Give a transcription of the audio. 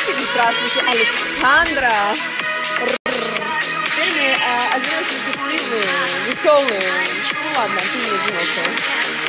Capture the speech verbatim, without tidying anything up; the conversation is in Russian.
Здравствуйте, здравствуйте, Александра. Теперь мы э, одинокие, счастливые, веселые. Ну ладно, ты не одинокая.